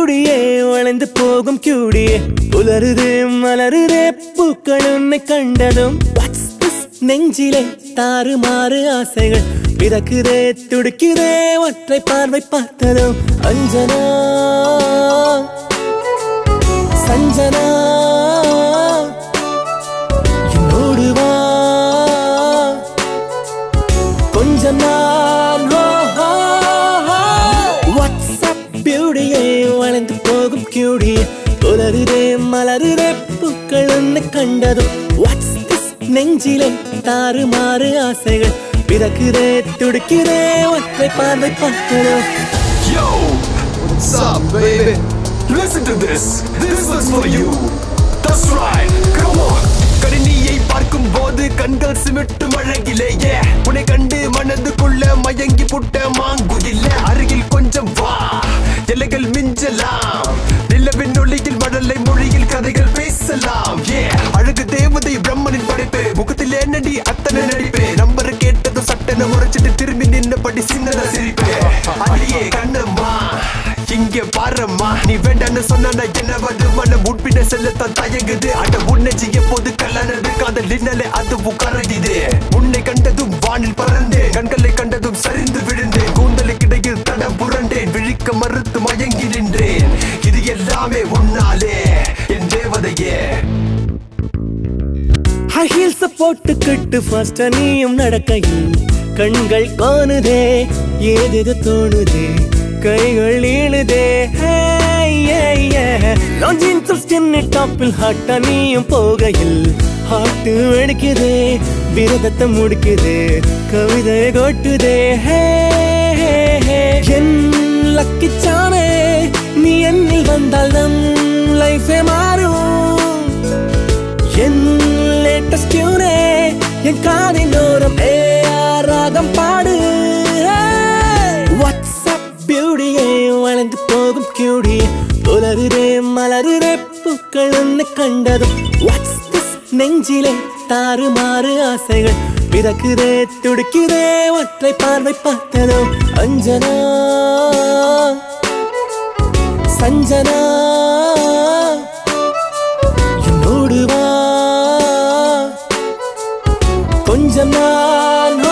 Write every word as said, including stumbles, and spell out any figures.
பியூடியே வளைந்து போகும் கியூடியே உலருதே மலருதே பூக்கள் உன்னை கண்டதும் நெஞ்சிலே தாறுமாறு ஆசைகள் பிறக்குதே துடிக்குதே ஒற்றை பார்வை பார்த்ததும் அஞ்சனா சஞ்சனா என்னோடு வா கொஞ்சம் நான் வாட்ஸ்அப் பியூடியே வளைந்து போகும் கியூடியே உலருதே மலருதே பூக்கள் உன்னை கண்டதும் நெஞ்சிலே தாறுமாறு ஆசைகள் பிறக்குதே துடிக்குதே ஒற்றை பார்வை பார்த்ததும். Yo, what's up, baby? Listen to this. This is for you. That's right. Come on. கணினியை பார்க்கும் போது கண்கள் சிமிட்டும் அழகிலேயே உன்னை கண்டு மனதுக்குள்ள மயங்கி புட்ட மாங்குயில்ல அருகில் கொஞ்சம் வா எல்லைகள் மிஞ்சலாம் நிலவின் ஒளியில் மழலை மொழியில் கதைகள் பேசலாம் ஏ அழகு தேவதை பிரம்மனின் படைப்பு முகத்தில் என்னடி அத்தனை நடிப்பே நம்பரை கேட்டதும் சட்டனை முறைச்சிட்டு திரும்பி நின்னபடி சின்னதா சிரிப்பே அடியே கண்ணம்மா இங்கே பாரம்மா நீ வேண்டான்னு சொன்ன என்ன வந்து மனம் உட்பிட செல்லத்தான் தயங்குது அட உன்னை செய்ய போது கல்லானது காதல் இன்னலே அதுவும் கரையுது உன்னை கண்டதும் வானில் பறந்தேன் கண்களை கண்டதும் சரிந்து விழுந்தேன் கூந்தலை கிடையில் தடம் புரண்டேன் விழிக்க மறுத்து மயங்கி நின்றேன் இது எல்லாமே உன்னாலே என் தேவதையே ஹை ஹீல்ஸ் போட்டுக்கிட்டு ஃபர்ஸ்ட் நீயும் நடக்கையில் கண்கள் காணுதே ஏதேது தோணுதே கைகள் இழுதே ஜீன்ஸ் ஸ்கின்னி டாப்பில் ஹாட்டா நீயும் போகையில் ஹாட்டு வெடிக்குதே விரதத்தை முடிக்குதே கவிதை கொட்டுதே என் லக்கிச்சானே நீ என்னில் வந்தால் நம் லைஃபே மாறும் என் லேட்டஸ்ட் டியூனே என் காதின் ஓரம் ஏ ராகம் பாடு வாட்ஸ்அப் பியூடியே வளைந்து போகும் கியூடியே உலருதே மலருதே பூக்கள் உன்னை கண்டதும் நெஞ்சிலே தாறுமாறு ஆசைகள் பிறக்குதே துடிக்குதே ஒற்றை பார்வை பார்த்ததும் அஞ்சனா சஞ்சனா என்னோடு வா கொஞ்சம் நான்